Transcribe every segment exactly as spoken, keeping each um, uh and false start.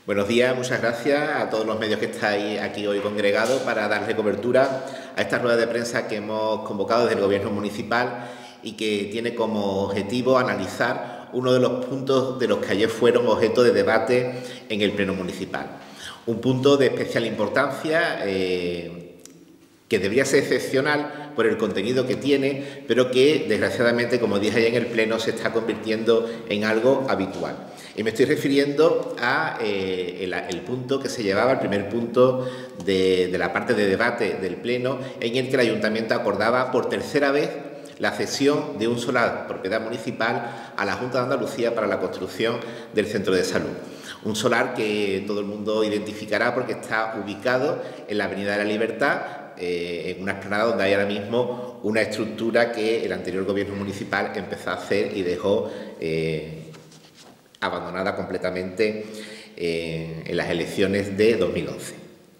Buenos días, muchas gracias a todos los medios que estáis aquí hoy congregados para darle cobertura a esta rueda de prensa que hemos convocado desde el Gobierno municipal y que tiene como objetivo analizar uno de los puntos de los que ayer fueron objeto de debate en el Pleno municipal. Un punto de especial importancia eh, que debería ser excepcional por el contenido que tiene, pero que desgraciadamente, como dije ayer en el Pleno, se está convirtiendo en algo habitual. Y me estoy refiriendo a eh, el, el punto que se llevaba, el primer punto de, de la parte de debate del Pleno, en el que el Ayuntamiento acordaba por tercera vez la cesión de un solar propiedad municipal a la Junta de Andalucía para la construcción del centro de salud. Un solar que todo el mundo identificará porque está ubicado en la Avenida de la Libertad, eh, en una explanada donde hay ahora mismo una estructura que el anterior Gobierno municipal empezó a hacer y dejó eh, abandonada completamente eh, en las elecciones de dos mil once.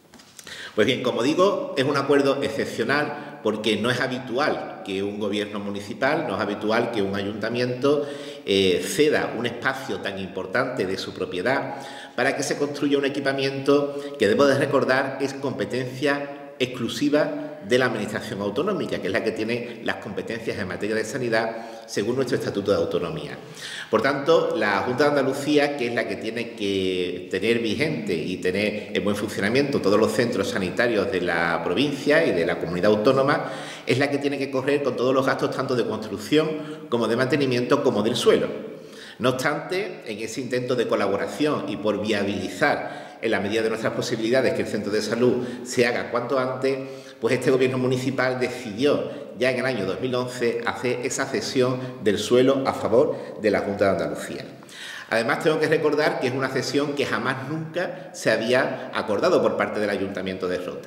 Pues bien, como digo, es un acuerdo excepcional porque no es habitual que un gobierno municipal, no es habitual que un ayuntamiento eh, ceda un espacio tan importante de su propiedad para que se construya un equipamiento que, debo de recordar, es competencia exclusiva de la Administración autonómica, que es la que tiene las competencias en materia de sanidad según nuestro Estatuto de Autonomía. Por tanto, la Junta de Andalucía, que es la que tiene que tener vigente y tener en buen funcionamiento todos los centros sanitarios de la provincia y de la comunidad autónoma, es la que tiene que correr con todos los gastos tanto de construcción como de mantenimiento como del suelo. No obstante, en ese intento de colaboración y por viabilizar en la medida de nuestras posibilidades que el centro de salud se haga cuanto antes, pues este Gobierno municipal decidió ya en el año dos mil once hacer esa cesión del suelo a favor de la Junta de Andalucía. Además, tengo que recordar que es una cesión que jamás nunca se había acordado por parte del Ayuntamiento de Rota.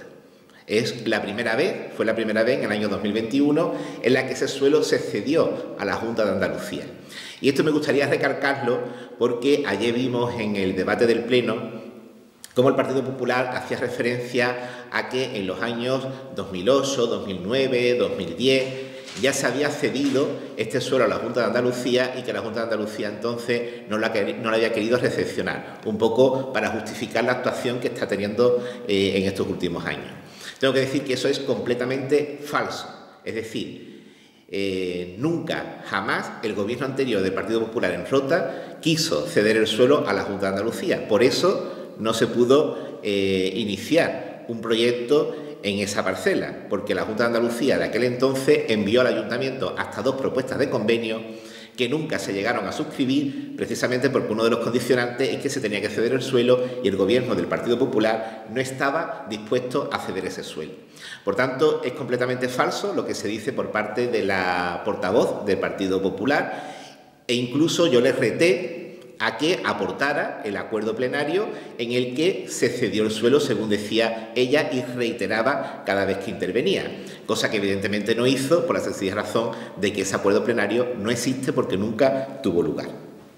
Es la primera vez, fue la primera vez en el año dos mil veintiuno en la que ese suelo se cedió a la Junta de Andalucía. Y esto me gustaría recalcarlo porque ayer vimos en el debate del Pleno cómo el Partido Popular hacía referencia a que en los años dos mil ocho, dos mil nueve, dos mil diez ya se había cedido este suelo a la Junta de Andalucía y que la Junta de Andalucía entonces no la, no la había querido recepcionar, un poco para justificar la actuación que está teniendo eh, en estos últimos años. Tengo que decir que eso es completamente falso, es decir, Eh, nunca, jamás, el gobierno anterior del Partido Popular en Rota quiso ceder el suelo a la Junta de Andalucía. Por eso no se pudo eh, iniciar un proyecto en esa parcela, porque la Junta de Andalucía de aquel entonces envió al Ayuntamiento hasta dos propuestas de convenio que nunca se llegaron a suscribir, precisamente porque uno de los condicionantes es que se tenía que ceder el suelo y el gobierno del Partido Popular no estaba dispuesto a ceder ese suelo. Por tanto, es completamente falso lo que se dice por parte de la portavoz del Partido Popular e incluso yo les reté a que aportara el acuerdo plenario en el que se cedió el suelo, según decía ella, y reiteraba cada vez que intervenía, cosa que evidentemente no hizo por la sencilla razón de que ese acuerdo plenario no existe porque nunca tuvo lugar.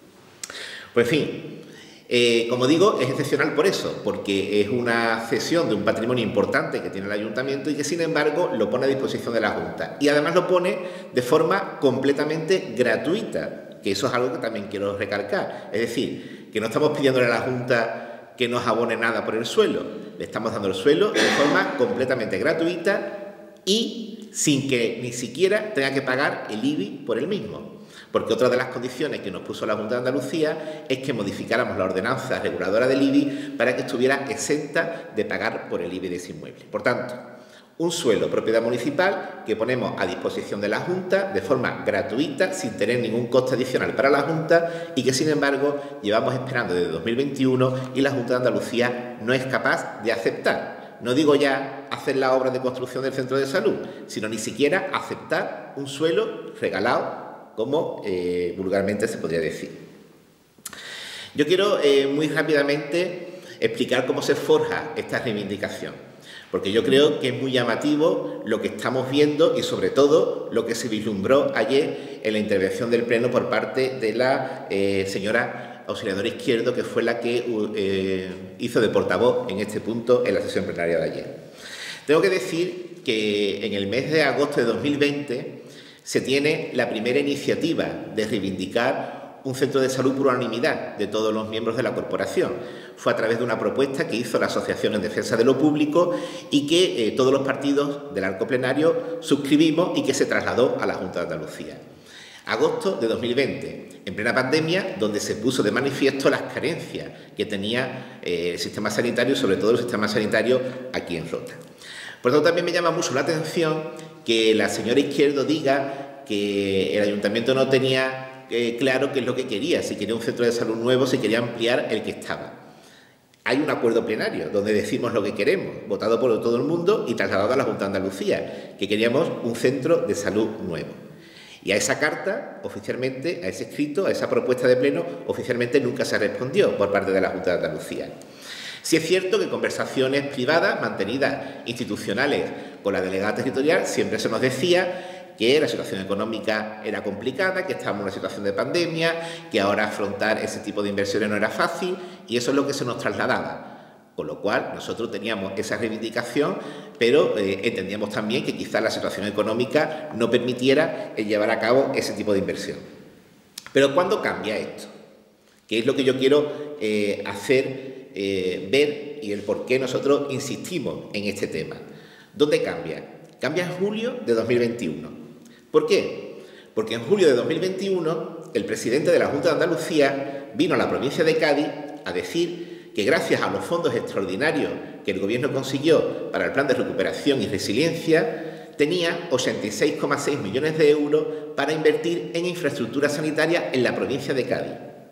Pues en fin, eh, como digo, es excepcional por eso, porque es una cesión de un patrimonio importante que tiene el Ayuntamiento y que, sin embargo, lo pone a disposición de la Junta. Y además lo pone de forma completamente gratuita, que eso es algo que también quiero recalcar. Es decir, que no estamos pidiéndole a la Junta que nos abone nada por el suelo, le estamos dando el suelo de forma completamente gratuita y sin que ni siquiera tenga que pagar el I B I por el mismo. Porque otra de las condiciones que nos puso la Junta de Andalucía es que modificáramos la ordenanza reguladora del I B I para que estuviera exenta de pagar por el I B I de ese inmueble. Por tanto, un suelo propiedad municipal que ponemos a disposición de la Junta de forma gratuita, sin tener ningún coste adicional para la Junta y que, sin embargo, llevamos esperando desde dos mil veintiuno y la Junta de Andalucía no es capaz de aceptar. No digo ya hacer la obra de construcción del centro de salud, sino ni siquiera aceptar un suelo regalado, como eh, vulgarmente se podría decir. Yo quiero eh, muy rápidamente explicar cómo se forja esta reivindicación, porque yo creo que es muy llamativo lo que estamos viendo y, sobre todo, lo que se vislumbró ayer en la intervención del Pleno por parte de la eh, señora auxiliadora Izquierdo, que fue la que eh, hizo de portavoz en este punto en la sesión plenaria de ayer. Tengo que decir que en el mes de agosto de dos mil veinte se tiene la primera iniciativa de reivindicar un centro de salud por unanimidad de todos los miembros de la corporación. Fue a través de una propuesta que hizo la Asociación en Defensa de lo Público y que eh, todos los partidos del arco plenario suscribimos y que se trasladó a la Junta de Andalucía. Agosto de dos mil veinte, en plena pandemia, donde se puso de manifiesto las carencias que tenía eh, el sistema sanitario, sobre todo el sistema sanitario aquí en Rota. Por lo tanto, también me llama mucho la atención que la señora Izquierdo diga que el ayuntamiento no tenía Eh, claro qué es lo que quería, si quería un centro de salud nuevo, si quería ampliar el que estaba. Hay un acuerdo plenario donde decimos lo que queremos, votado por todo el mundo y trasladado a la Junta de Andalucía, que queríamos un centro de salud nuevo. Y a esa carta, oficialmente, a ese escrito, a esa propuesta de pleno, oficialmente nunca se respondió por parte de la Junta de Andalucía. Sí es cierto que conversaciones privadas, mantenidas institucionales con la delegada territorial, siempre se nos decía que la situación económica era complicada, que estábamos en una situación de pandemia, que ahora afrontar ese tipo de inversiones no era fácil, y eso es lo que se nos trasladaba. Con lo cual, nosotros teníamos esa reivindicación, pero eh, entendíamos también que quizás la situación económica no permitiera eh, llevar a cabo ese tipo de inversión. Pero ¿cuándo cambia esto? Que es lo que yo quiero eh, hacer eh, ver y el por qué nosotros insistimos en este tema. ¿Dónde cambia? Cambia en julio de dos mil veintiuno. ¿Por qué? Porque en julio de dos mil veintiuno el presidente de la Junta de Andalucía vino a la provincia de Cádiz a decir que gracias a los fondos extraordinarios que el Gobierno consiguió para el Plan de Recuperación y Resiliencia, tenía ochenta y seis coma seis millones de euros para invertir en infraestructura sanitaria en la provincia de Cádiz.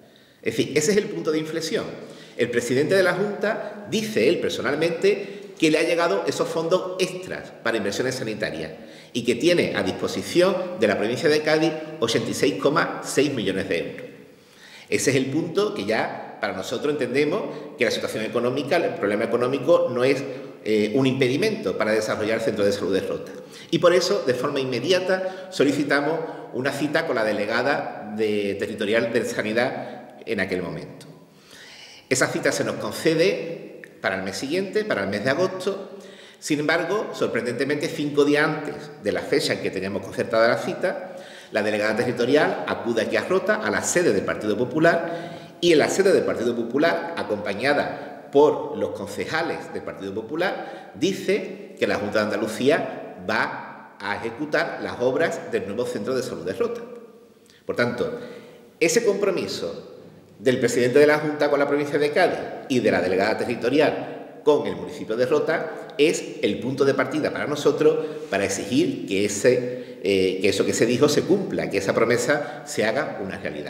Es decir, ese es el punto de inflexión. El presidente de la Junta dice él personalmente que le ha llegado esos fondos extras para inversiones sanitarias y que tiene a disposición de la provincia de Cádiz ochenta y seis coma seis millones de euros. Ese es el punto que ya para nosotros entendemos que la situación económica, el problema económico no es eh, un impedimento para desarrollar el centro de salud de Rota. Y por eso, de forma inmediata, solicitamos una cita con la delegada de, territorial de Sanidad en aquel momento. Esa cita se nos concede para el mes siguiente, para el mes de agosto. Sin embargo, sorprendentemente, cinco días antes de la fecha en que teníamos concertada la cita, la delegada territorial acude aquí a Rota, a la sede del Partido Popular, y en la sede del Partido Popular, acompañada por los concejales del Partido Popular, dice que la Junta de Andalucía va a ejecutar las obras del nuevo centro de salud de Rota. Por tanto, ese compromiso del presidente de la Junta con la provincia de Cádiz y de la delegada territorial con el municipio de Rota es el punto de partida para nosotros para exigir que, ese, eh, que eso que se dijo se cumpla, que esa promesa se haga una realidad.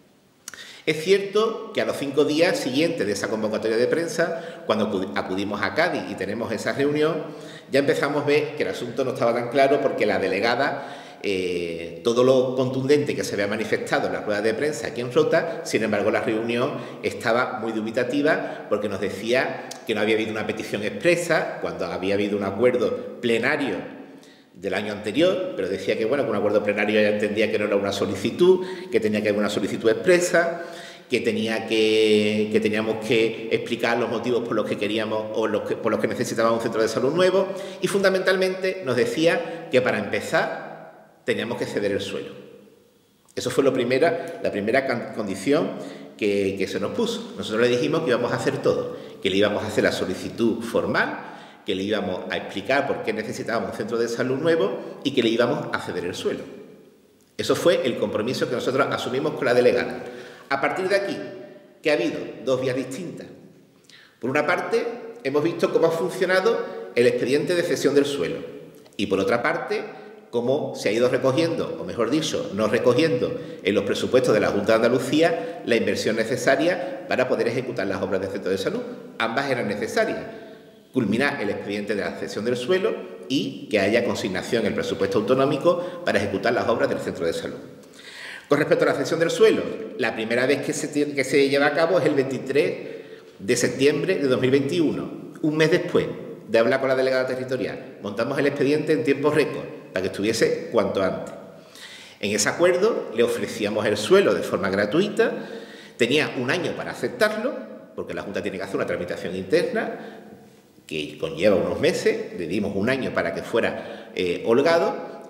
Es cierto que a los cinco días siguientes de esa convocatoria de prensa, cuando acudimos a Cádiz y tenemos esa reunión, ya empezamos a ver que el asunto no estaba tan claro porque la delegada Eh, todo lo contundente que se había manifestado en la rueda de prensa aquí en Rota, sin embargo la reunión estaba muy dubitativa porque nos decía que no había habido una petición expresa cuando había habido un acuerdo plenario del año anterior, pero decía que bueno, que un acuerdo plenario ya entendía que no era una solicitud, que tenía que haber una solicitud expresa, que, tenía que, que teníamos que explicar los motivos por los que queríamos o los que, por los que necesitábamos un centro de salud nuevo, y fundamentalmente nos decía que para empezar teníamos que ceder el suelo. Eso fue lo primera, la primera condición que, que se nos puso. Nosotros le dijimos que íbamos a hacer todo, que le íbamos a hacer la solicitud formal, que le íbamos a explicar por qué necesitábamos un centro de salud nuevo y que le íbamos a ceder el suelo. Eso fue el compromiso que nosotros asumimos con la delegada. A partir de aquí, ¿qué ha habido? Dos vías distintas. Por una parte, hemos visto cómo ha funcionado el expediente de cesión del suelo y por otra parte, cómo se ha ido recogiendo, o mejor dicho, no recogiendo en los presupuestos de la Junta de Andalucía la inversión necesaria para poder ejecutar las obras del centro de salud. Ambas eran necesarias. Culminar el expediente de la cesión del suelo y que haya consignación en el presupuesto autonómico para ejecutar las obras del centro de salud. Con respecto a la cesión del suelo, la primera vez que se, que se lleva a cabo es el veintitrés de septiembre de dos mil veintiuno, un mes después de hablar con la delegada territorial. Montamos el expediente en tiempo récord para que estuviese cuanto antes. En ese acuerdo le ofrecíamos el suelo de forma gratuita, tenía un año para aceptarlo, porque la Junta tiene que hacer una tramitación interna que conlleva unos meses, le dimos un año para que fuera eh, holgado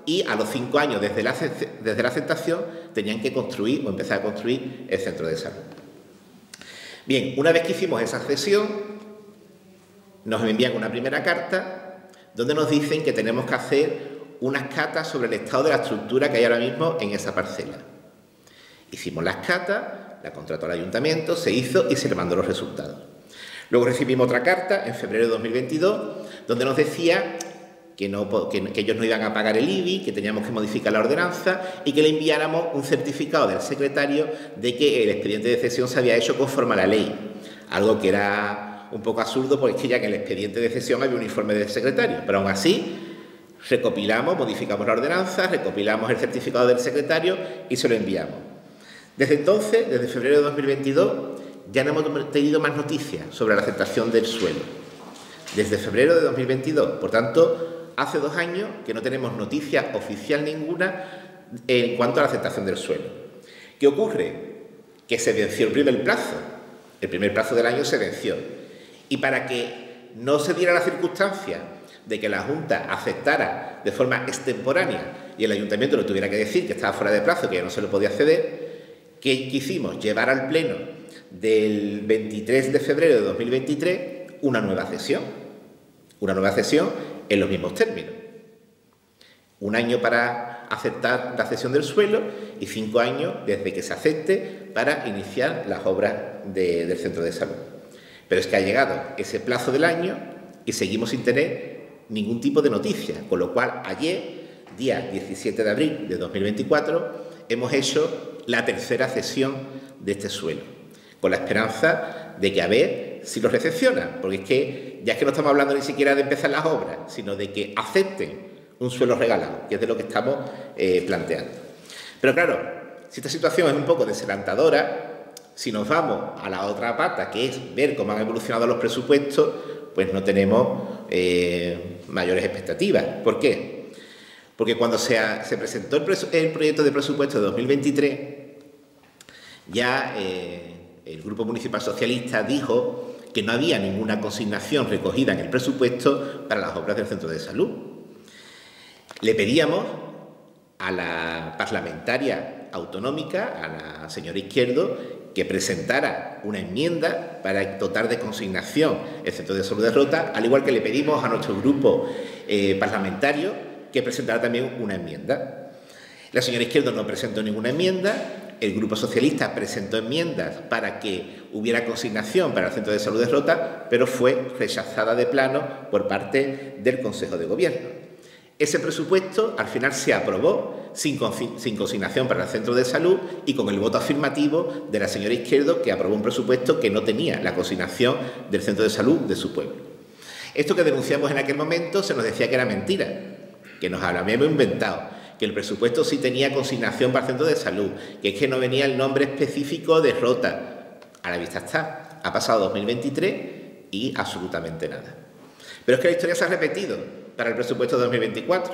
y a los cinco años desde la, desde la aceptación tenían que construir o empezar a construir el centro de salud. Bien, una vez que hicimos esa cesión, nos envían una primera carta donde nos dicen que tenemos que hacer unas catas sobre el estado de la estructura que hay ahora mismo en esa parcela. Hicimos las catas, la contrató el ayuntamiento, se hizo y se le mandó los resultados. Luego recibimos otra carta en febrero de dos mil veintidós donde nos decía que, no, que, que ellos no iban a pagar el I B I, que teníamos que modificar la ordenanza y que le enviáramos un certificado del secretario de que el expediente de cesión se había hecho conforme a la ley. Algo que era un poco absurdo porque es que ya que en el expediente de cesión había un informe del secretario, pero aún así recopilamos, modificamos la ordenanza, recopilamos el certificado del secretario y se lo enviamos. Desde entonces, desde febrero de dos mil veintidós, ya no hemos tenido más noticias sobre la aceptación del suelo. Desde febrero de dos mil veintidós, por tanto, hace dos años que no tenemos noticia oficial ninguna en cuanto a la aceptación del suelo. ¿Qué ocurre? Que se venció el primer plazo. El primer plazo del año se venció. Y para que no se diera la circunstancia de que la Junta aceptara de forma extemporánea y el Ayuntamiento lo tuviera que decir que estaba fuera de plazo, que ya no se lo podía ceder, ¿qué quisimos? Llevar al Pleno del veintitrés de febrero de dos mil veintitrés una nueva cesión. Una nueva cesión en los mismos términos. Un año para aceptar la cesión del suelo y cinco años desde que se acepte para iniciar las obras de, del centro de salud. Pero es que ha llegado ese plazo del año y seguimos sin tener ningún tipo de noticia, con lo cual ayer, día diecisiete de abril de dos mil veinticuatro, hemos hecho la tercera cesión de este suelo, con la esperanza de que a ver si lo recepcionan, porque es que ya es que no estamos hablando ni siquiera de empezar las obras, sino de que acepten un suelo regalado, que es de lo que estamos eh, planteando. Pero claro, si esta situación es un poco desalentadora, si nos vamos a la otra pata, que es ver cómo han evolucionado los presupuestos, pues no tenemos eh, mayores expectativas. ¿Por qué? Porque cuando se, ha, se presentó el, el proyecto de presupuesto de dos mil veintitrés, ya eh, el Grupo Municipal Socialista dijo que no había ninguna consignación recogida en el presupuesto para las obras del centro de salud. Le pedíamos a la parlamentaria autonómica, a la señora Izquierdo, que presentara una enmienda para dotar de consignación el centro de salud de Rota, al igual que le pedimos a nuestro grupo eh, parlamentario que presentara también una enmienda. La señora Izquierdo no presentó ninguna enmienda. El Grupo Socialista presentó enmiendas para que hubiera consignación para el centro de salud de Rota, pero fue rechazada de plano por parte del Consejo de Gobierno. Ese presupuesto al final se aprobó sin, sin consignación para el centro de salud y con el voto afirmativo de la señora Izquierdo, que aprobó un presupuesto que no tenía la consignación del centro de salud de su pueblo. Esto que denunciamos en aquel momento se nos decía que era mentira, que nos habíamos inventado, que el presupuesto sí tenía consignación para el centro de salud, que es que no venía el nombre específico de Rota. A la vista está. Ha pasado dos mil veintitrés y absolutamente nada. Pero es que la historia se ha repetido para el presupuesto de dos mil veinticuatro,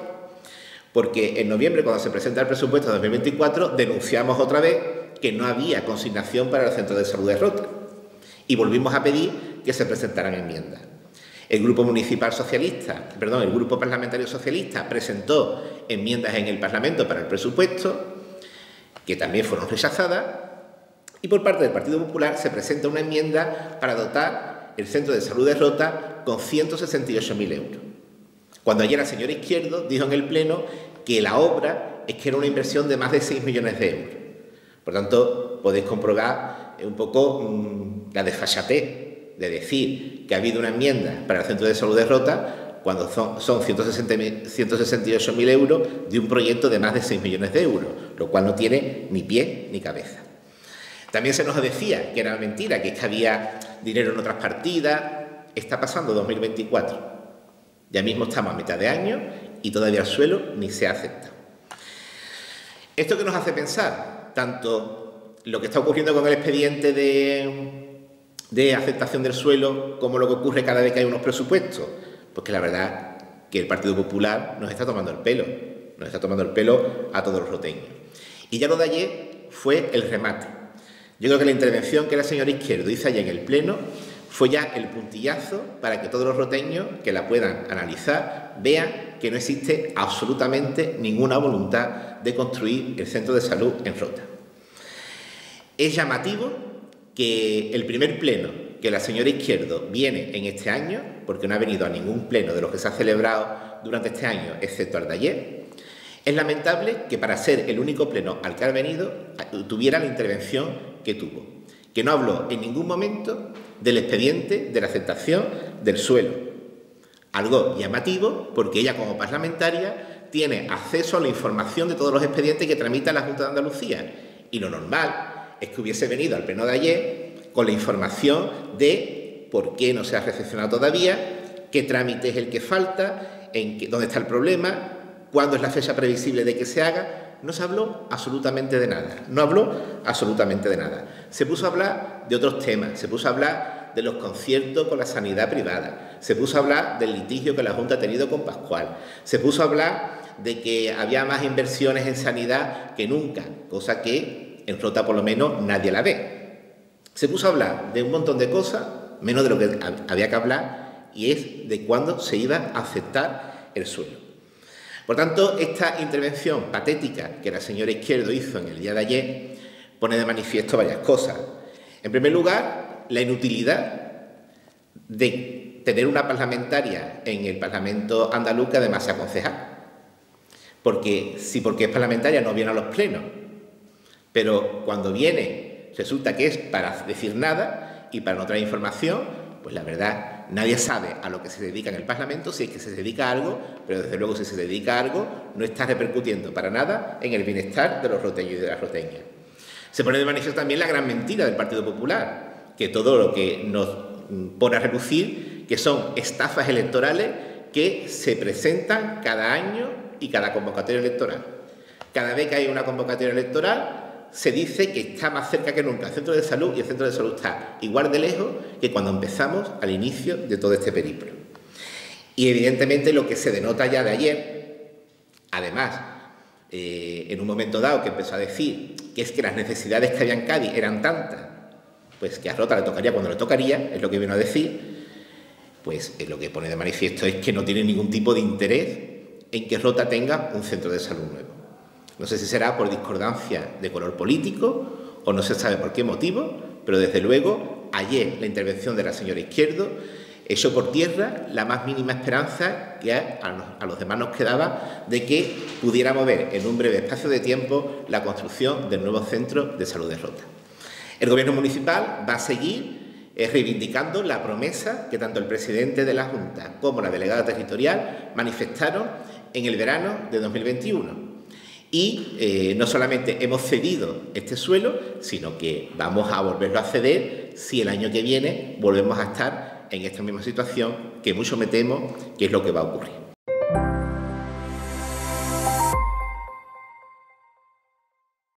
porque en noviembre, cuando se presenta el presupuesto de dos mil veinticuatro, denunciamos otra vez que no había consignación para el centro de salud de Rota y volvimos a pedir que se presentaran enmiendas. El Grupo Municipal Socialista, perdón, el Grupo Parlamentario Socialista presentó enmiendas en el Parlamento para el presupuesto, que también fueron rechazadas, y por parte del Partido Popular se presenta una enmienda para dotar el Centro de Salud de Rota con ciento sesenta y ocho mil euros. Cuando ayer la señora Izquierdo dijo en el Pleno que la obra es que era una inversión de más de seis millones de euros. Por tanto, podéis comprobar un poco mmm, la desfachatez de decir que ha habido una enmienda para el Centro de Salud de Rota cuando son, son ciento sesenta y ocho mil euros de un proyecto de más de seis millones de euros, lo cual no tiene ni pie ni cabeza. También se nos decía que era mentira, que, es que había dinero en otras partidas. Está pasando dos mil veinticuatro. Ya mismo estamos a mitad de año y todavía el suelo ni se ha aceptado. ¿Esto qué nos hace pensar? Tanto lo que está ocurriendo con el expediente de... de aceptación del suelo, como lo que ocurre cada vez que hay unos presupuestos, pues que la verdad que el Partido Popular nos está tomando el pelo, nos está tomando el pelo a todos los roteños. Y ya lo de ayer fue el remate. Yo creo que la intervención que la señora Izquierdo hizo ayer en el Pleno fue ya el puntillazo para que todos los roteños que la puedan analizar vean que no existe absolutamente ninguna voluntad de construir el centro de salud en Rota. Es llamativo que el primer pleno que la señora Izquierdo viene en este año, porque no ha venido a ningún pleno de los que se ha celebrado durante este año, excepto al de ayer, es lamentable que para ser el único pleno al que ha venido tuviera la intervención que tuvo, que no habló en ningún momento del expediente de la aceptación del suelo. Algo llamativo porque ella, como parlamentaria, tiene acceso a la información de todos los expedientes que tramita la Junta de Andalucía, y lo normal es que hubiese venido al pleno de ayer con la información de por qué no se ha recepcionado todavía, qué trámite es el que falta, en qué, dónde está el problema, cuándo es la fecha previsible de que se haga. No se habló absolutamente de nada, no habló absolutamente de nada. Se puso a hablar de otros temas, se puso a hablar de los conciertos con la sanidad privada, se puso a hablar del litigio que la Junta ha tenido con Pascual, se puso a hablar de que había más inversiones en sanidad que nunca, cosa que en Rota por lo menos nadie la ve. Se puso a hablar de un montón de cosas, menos de lo que había que hablar, y es de cuándo se iba a aceptar el suelo. Por tanto, esta intervención patética que la señora Izquierdo hizo en el día de ayer pone de manifiesto varias cosas. En primer lugar, la inutilidad de tener una parlamentaria en el Parlamento andaluz que además sea concejal. Porque si porque es parlamentaria no viene a los plenos, pero cuando viene resulta que es para decir nada y para no traer información, pues la verdad, nadie sabe a lo que se dedica en el Parlamento, si es que se dedica a algo, pero desde luego si se dedica a algo no está repercutiendo para nada en el bienestar de los roteños y de las roteñas. Se pone de manifiesto también la gran mentira del Partido Popular, que todo lo que nos pone a relucir, que son estafas electorales que se presentan cada año y cada convocatoria electoral. Cada vez que hay una convocatoria electoral, se dice que está más cerca que nunca el centro de salud, y el centro de salud está igual de lejos que cuando empezamos al inicio de todo este periplo. Y evidentemente lo que se denota ya de ayer, además, eh, en un momento dado que empezó a decir que es que las necesidades que había en Cádiz eran tantas, pues que a Rota le tocaría cuando le tocaría, es lo que vino a decir, pues eh, lo que pone de manifiesto es que no tiene ningún tipo de interés en que Rota tenga un centro de salud nuevo. No sé si será por discordancia de color político o no se sabe por qué motivo, pero desde luego ayer la intervención de la señora Izquierdo echó por tierra la más mínima esperanza que a los demás nos quedaba de que pudiéramos ver en un breve espacio de tiempo la construcción del nuevo centro de salud de Rota. El Gobierno municipal va a seguir eh, reivindicando la promesa que tanto el presidente de la Junta como la delegada territorial manifestaron en el verano de dos mil veintiuno. Y eh, no solamente hemos cedido este suelo, sino que vamos a volverlo a ceder si el año que viene volvemos a estar en esta misma situación, que mucho me temo que es lo que va a ocurrir.